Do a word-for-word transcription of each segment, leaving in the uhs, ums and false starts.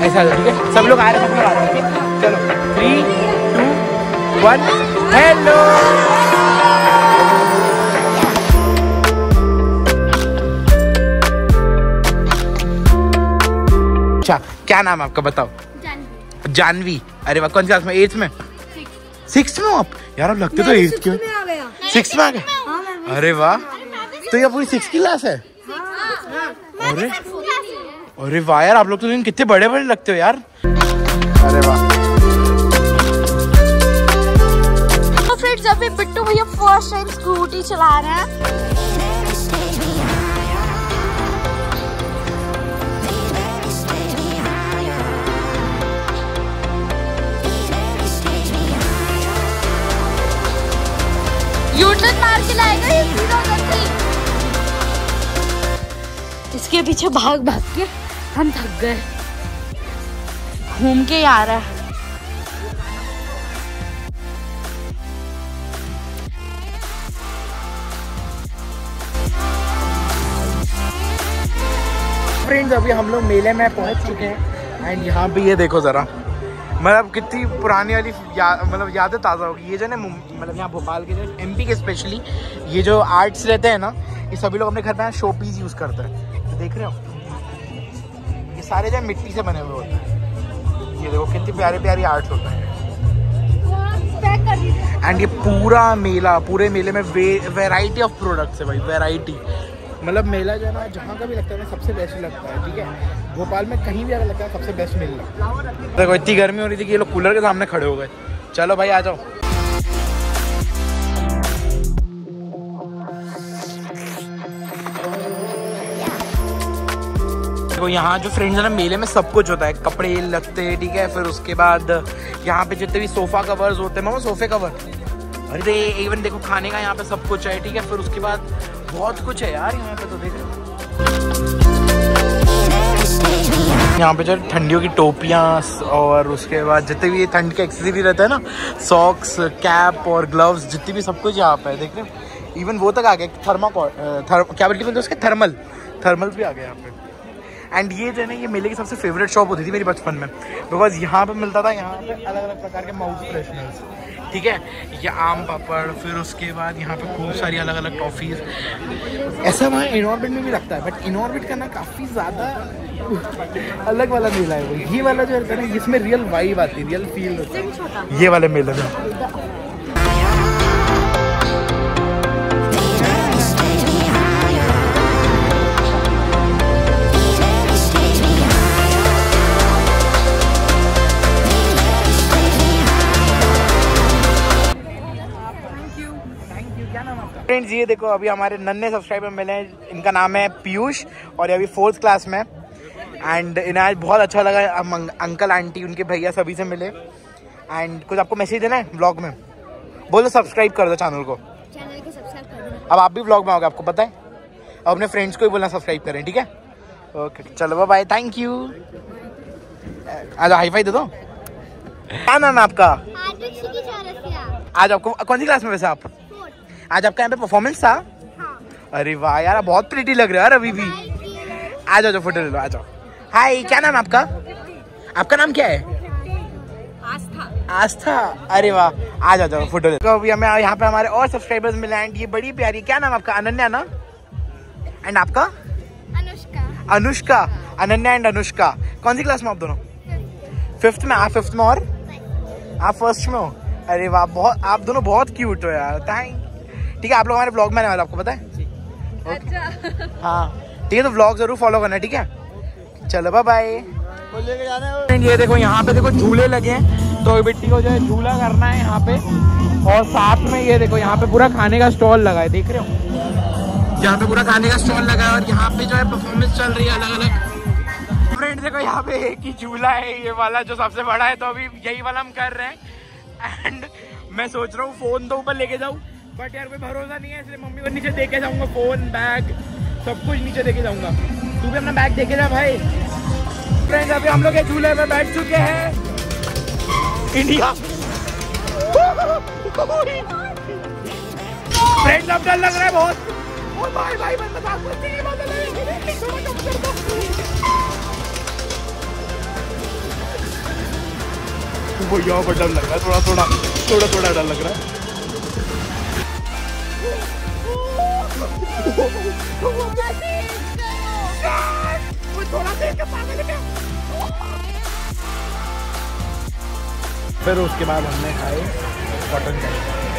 ऐसा ठीक है, सब लोग आ रहे हैं, सब लोग आ रहे हैं। चलो थ्री टू वन, हेलो। अच्छा, क्या नाम है आपका, बताओ। जानवी। जानवी, अरे वाह, कौन सी क्लास में? एट्थ में? सिक्स में हो आप? यार आप लगते तो एट्थ क्यों? सिक्स में आ गए? अरे वाह, तो ये पूरी सिक्स की क्लास है? अरे अरे वाह यार, आप लोग तो कितने बड़े बड़े लगते हो यार। अरे वाह। तो फ्रेंड्स, अभी बिट्टू भैया फर्स्ट टाइम स्कूटी चला रहे हैं। यूटर्न मार के लाएगा ये सीधा करके। इसके पीछे भाग भाग के हम थक गए, घूम के आ रहा है। फ्रेंड्स, अभी हम लोग मेले में पहुंच चुके हैं एंड यहाँ पे ये देखो जरा, मतलब कितनी पुरानी वाली या, मतलब यादें ताज़ा होगी। ये जो ना मतलब यहाँ भोपाल के जो एमपी के स्पेशली ये जो आर्ट्स रहते हैं ना, ये सभी लोग अपने घर में शो पीस यूज़ करते हैं। तो देख रहे हो, ये सारे जो मिट्टी से बने हुए होते हैं। ये देखो कितनी प्यारे प्यारी आर्ट्स होते हैं। एंड ये पूरा मेला, पूरे मेले में वे वेराइटी ऑफ प्रोडक्ट्स है भाई, वेराइटी। मतलब मेला जो है ना, जहाँ का भी लगता है ना, सबसे बेस्ट लगता है। ठीक है, भोपाल में कहीं भी अगर लगता है सबसे बेस्ट मेला। देखो इतनी गर्मी हो रही थी कि ये लोग कूलर के सामने खड़े हो गए। चलो भाई आ जाओ। देखो यहाँ जो फ्रेंड्स है ना, मेले में सब कुछ होता है, कपड़े लगते हैं, ठीक है। फिर उसके बाद यहाँ पे जितने भी सोफा कवर्स होते हैं, मामा सोफे कवर, अरे दे इवन देखो खाने का यहाँ पे सब कुछ है, ठीक है। फिर उसके बाद बहुत कुछ है यार यहाँ पे, तो देख रहे हो यहाँ पे जो ठंडियों की टोपियाँ और उसके बाद जितने भी ठंड के एक्सेसरी रहता है ना, सॉक्स, कैप और ग्लव्स, जितनी भी सब कुछ यहाँ पे है, देख रहे हो। इवन वो तक आ गया, थर्मा थर, क्या बोलते हैं उसके, थर्मल थर्मल भी आ गया यहाँ पे। एंड ये जो है ना, ये मेले की सबसे फेवरेट शॉप होती थी मेरी बचपन में, बिकॉज यहाँ पे मिलता था, यहाँ पे अलग अलग प्रकार के माउथ फ्रेशनर्स, ठीक है। ये आम पापड़, फिर उसके बाद यहाँ पे खूब सारी अलग अलग टॉफीज। ऐसा वहाँ इनऑर्बिट में भी लगता है, बट इनऑर्बिट का ना काफ़ी ज़्यादा अलग वाला मेला है वो। ये वाला जो है ना, जिसमें रियल वाइब आती है, रियल फील होता है, ये वाले मेले में। फ्रेंड्स, ये देखो अभी हमारे नन्हे सब्सक्राइबर मिले हैं, इनका नाम है पीयूष और ये अभी फोर्थ क्लास में। एंड इन्हें आज बहुत अच्छा लगा, अंकल आंटी उनके भैया सभी से मिले। एंड कुछ आपको मैसेज देना है व्लॉग में? बोलो सब्सक्राइब कर दो चैनल को, चैनल को सब्सक्राइब कर दो। अब आप भी व्लॉग में आओगे, आपको पता है। अब अपने फ्रेंड्स को भी बोलना सब्सक्राइब करें, ठीक है। ओके चलो बाय, थैंक यू। आज हाई फाई दे दो। क्या नाम है आपका? आज आपको कौन सी क्लास में वैसे आप? आज आपका यहाँ पे परफॉर्मेंस था? हाँ। अरे वाह यार, बहुत प्रीटी लग रहे हो यार अभी भी। आ जाओ, फोटो ले लो, आ जाओ। हाय, क्या नाम है आपका? आपका नाम क्या है? आस्था। आस्था, अरे वाह, आ जाओ, जाओ फोटो ले लो। अभी हमें यहाँ पे हमारे और सब्सक्राइबर्स मिले एंड ये बड़ी प्यारी, क्या नाम आपका? अनन्या ना? एंड आपका? अनुष्का। अनुष्का, अनन्या एंड अनुष्का। कौन सी क्लास में आप दोनों? फिफ्थ में। आप फिफ्थ में और आप फर्स्ट में हो? अरे वाह, बहुत, आप दोनों बहुत क्यूट हो यार। थैंक, ठीक है। आप लोग हमारे ब्लॉग में आने वाले, आपको पता है? अच्छा। हाँ ठीक है, तो ब्लॉग जरूर फॉलो करना, ठीक है। चलो बाय बाय। ये देखो यहाँ पे देखो झूले लगे हैं, तो बेटी को जो है झूला करना है यहाँ पे। और साथ में ये देखो यहाँ पे पूरा खाने का स्टॉल लगा है, देख रहे हो, यहाँ पे पूरा खाने का स्टॉल लगा है। और यहाँ पे जो है परफॉर्मेंस चल रही है अलग अलग। फ्रेंड्स देखो यहाँ पे एक ही झूला है, ये वाला जो सबसे बड़ा है, तो अभी यही वाला हम कर रहे हैं। एंड मैं सोच रहा हूँ फोन तो ऊपर लेके जाऊँ, बट यार कोई भरोसा नहीं है, इसलिए मम्मी को नीचे देके जाऊंगा। फोन, बैग, सब कुछ नीचे देके जाऊंगा। तू भी अपना बैग देके जा भाई। फ्रेंड्स अभी हम लोग झूले में बैठ चुके हैं। इंडिया फ्रेंड्स अब डर लग रहा है बहुत। ओ भाई भाई बंद मजाक मत कीजिए, वो यहाँ पर डर लग रहा है, थोड़ा थोड़ा थोड़ा थोड़ा डर लग रहा है। फिर उसके बाद हमने खाए cotton candy.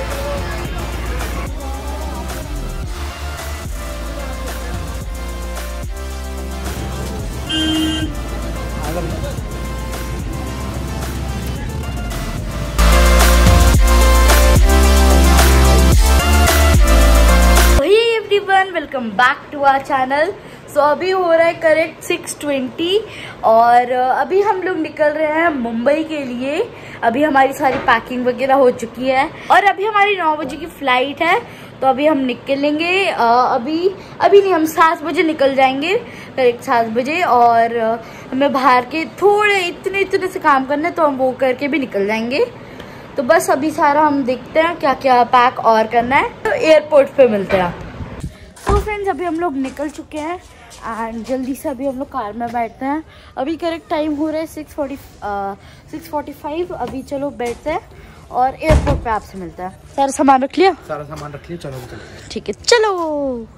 Welcome back to our channel. So अभी हो रहा है करेक्ट सिक्स ट्वेंटी और अभी हम लोग निकल रहे हैं मुंबई के लिए। अभी हमारी सारी पैकिंग वगैरह हो चुकी है और अभी हमारी नौ बजे की फ्लाइट है, तो अभी हम निकलेंगे। अभी अभी नहीं, हम सात बजे निकल जाएंगे, करेक्ट सात बजे। और हमें बाहर के थोड़े इतने इतने से काम करने, तो हम वो करके भी निकल जाएंगे। तो बस अभी सारा हम देखते हैं क्या क्या पैक और करना है, तो एयरपोर्ट पे मिलते हैं। तो फ्रेंड्स अभी हम लोग निकल चुके हैं एंड जल्दी से अभी हम लोग कार में बैठते हैं। अभी करेक्ट टाइम हो रहा है six forty six forty five. अभी चलो बैठते हैं और एयरपोर्ट पे आपसे मिलते हैं। सारा सामान रख लिया? सारा सामान रख लिया, चलो चलो। ठीक है, चलो।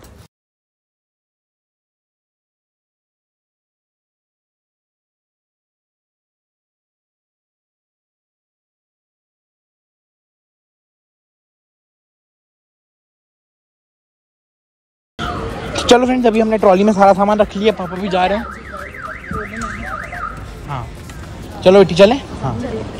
चलो फ्रेंड्स, अभी हमने ट्रॉली में सारा सामान रख लिया, पापा भी जा रहे हैं। हाँ चलो बेटी चले। हाँ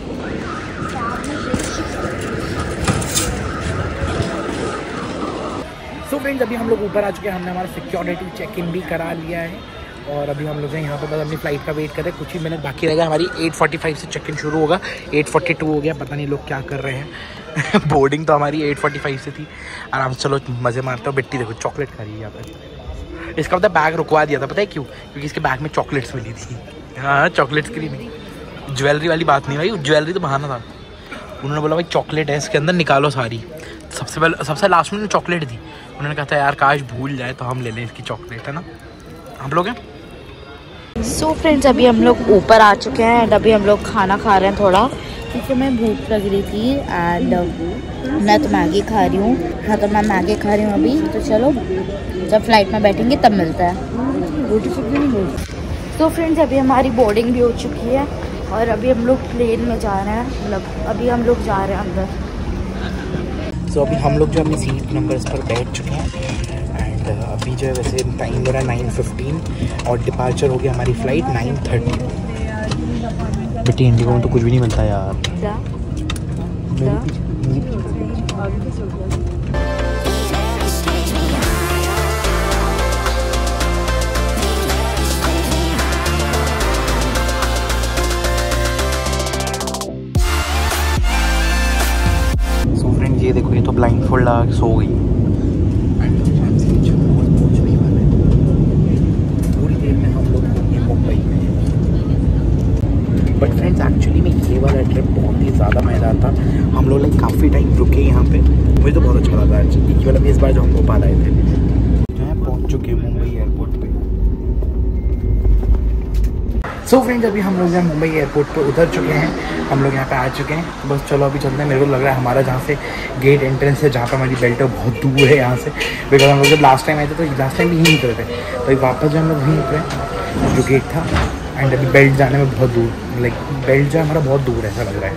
सो फ्रेंड्स अभी हम लोग ऊपर आ चुके हैं। हमने हमारा सिक्योरिटी चेक इन भी करा लिया है और अभी हम लोग हैं यहाँ पर बस अपनी फ्लाइट का वेट कर रहे हैं। कुछ ही मिनट बाकी रहेगा, हमारी एट फोर्टी फाइव से चेक इन शुरू होगा। एट फोर्टी टू हो गया, पता नहीं लोग क्या कर रहे हैं। बोर्डिंग तो हमारी एट फोर्टी फाइव से थी। आराम से चलो मज़े मारते हो। बेटी देखो चॉकलेट खा रही है यहाँ पर। इसका पता बैग रुकवा दिया था, पता है क्यों? क्योंकि इसके बैग में चॉकलेट्स मिली थी। हाँ चॉकलेट्स के लिए, ज्वेलरी वाली बात नहीं भाई, ज्वेलरी तो बहाना था। उन्होंने बोला भाई चॉकलेट है इसके अंदर, निकालो सारी। सबसे पहले सबसे लास्ट में चॉकलेट दी। उन्होंने कहा था यार काश भूल जाए तो हम ले लें इसकी चॉकलेट, है ना। हम लोग हैं। सो फ्रेंड्स अभी हम लोग ऊपर आ चुके हैं एंड अभी हम लोग खाना खा रहे हैं थोड़ा, क्योंकि मैं भूख लग रही थी। एंड मैं तो मैगी खा रही हूँ। हाँ तो मैं मैगी खा रही हूँ अभी। तो चलो जब फ्लाइट में बैठेंगे तब मिलता है। रोटी सब्जी नहीं मिलती। तो फ्रेंड्स अभी हमारी बोर्डिंग भी हो चुकी है और अभी हम लोग प्लेन में जा रहे हैं, मतलब अभी हम लोग जा रहे हैं अंदर। सो so, अभी हम लोग जो अपनी सीट नंबर्स पर बैठ चुके हैं एंड अभी जो है वैसे टाइम हो रहा है नाइन फिफ्टीन और डिपार्चर हो गया हमारी फ़्लाइट नाइन थर्टी। बेटी इंडिगो में तो कुछ भी नहीं मिलता यार। सो फ्रेंड ये देखो, ये तो ब्लाइंड फोल्ड लगा सो गई। पूरी देर में हम लोग होंगे मुंबई में। बट फ्रेंड्स एक्चुअली में ये वाला ट्रिप बहुत ही ज़्यादा मज़ेदार था। हम लोग लाइक काफ़ी टाइम रुके यहाँ पे, मुझे तो बहुत अच्छा लगा एक्चुअली। मतलब इस बार जो हम भोपाल आए थे, जो है पहुँच चुके हैं मुंबई एयरपोर्ट पे। सो so फ्रेंड्स अभी हम लोग यहाँ मुंबई एयरपोर्ट पे उतर चुके हैं। हम लोग यहाँ पे आ चुके हैं। बस चलो अभी चलते हैं। मेरे को लग रहा है हमारा जहाँ से गेट एंट्रेंस है, जहाँ पे हमारी बेल्ट है, बहुत दूर है यहाँ से। बिकॉज हम लोग जब लास्ट टाइम आए थे तो लास्ट टाइम भी यहीं उतरे थे, तो वापस जो हम लोग वहीं उतरे जो गेट था। एंड अभी बेल्ट जाने में बहुत दूर, लाइक बेल्ट जो है हमारा बहुत दूर ऐसा लग रहा है।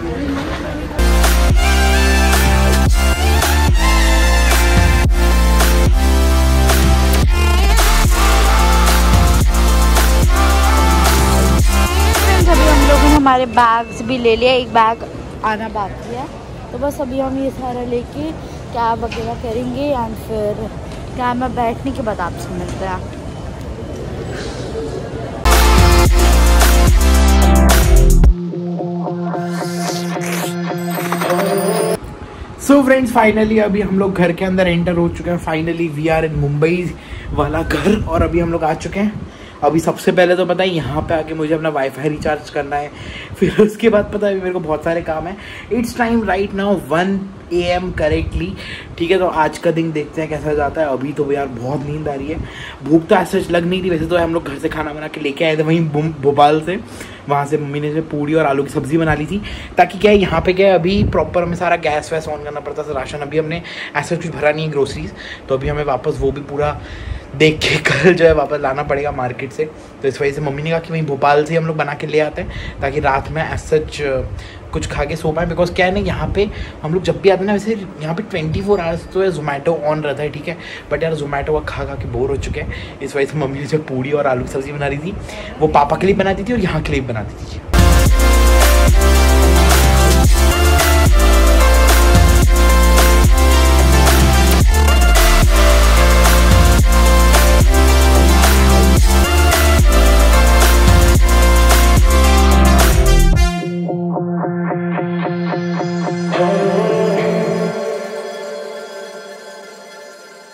हमारे बैग्स भी ले लिया, एक बैग आना बाकी है। तो बस अभी हम ये सारा लेके कैब वगैरह करेंगे एंड फिर कैब में बैठने के बाद आपसे मिलते हैं। सो फ्रेंड्स फाइनली अभी हम लोग घर के अंदर एंटर हो चुके हैं। Finally we are in Mumbai वाला घर। और अभी हम लोग आ चुके हैं अभी सबसे पहले तो पता है यहाँ पे आके मुझे अपना वाईफाई रिचार्ज करना है, फिर उसके बाद पता है मेरे को बहुत सारे काम है। It's time right now one A M correctly, ठीक है। तो आज का दिन देखते हैं कैसा जाता है। अभी तो यार बहुत नींद आ रही है, भूख तो ऐसा लग नहीं रही। वैसे तो हम लोग घर से खाना बना के लेके आए थे वहीं भोपाल से, वहाँ से मम्मी ने जो पूड़ी और आलू की सब्ज़ी बना ली थी, ताकि क्या है यहाँ पे क्या है अभी प्रॉपर हमें सारा गैस वैस ऑन करना पड़ता था। राशन अभी हमने ऐसा कुछ भरा नहीं है ग्रोसरीज, तो अभी हमें वापस वो भी पूरा देख के कल जो है वापस लाना पड़ेगा मार्केट से। तो इस वजह से मम्मी ने कहा कि वहीं भोपाल से हम लोग बना के ले आते हैं, ताकि रात में एज सच कुछ खा के सो पाएँ। बिकॉज क्या है ना, यहाँ पे हम लोग जब भी आते हैं ना, वैसे यहाँ पे ट्वेंटी फोर आवर्स तो है जोमेटो ऑन रहता है, ठीक है। बट यार जोमेटो का खा खा के बोर हो चुके हैं, इस वजह से मम्मी ने जो पूड़ी और आलू की सब्ज़ी बना रही थी वो पापा के लिए बनाती थी और यहाँ के लिए बनाती थी।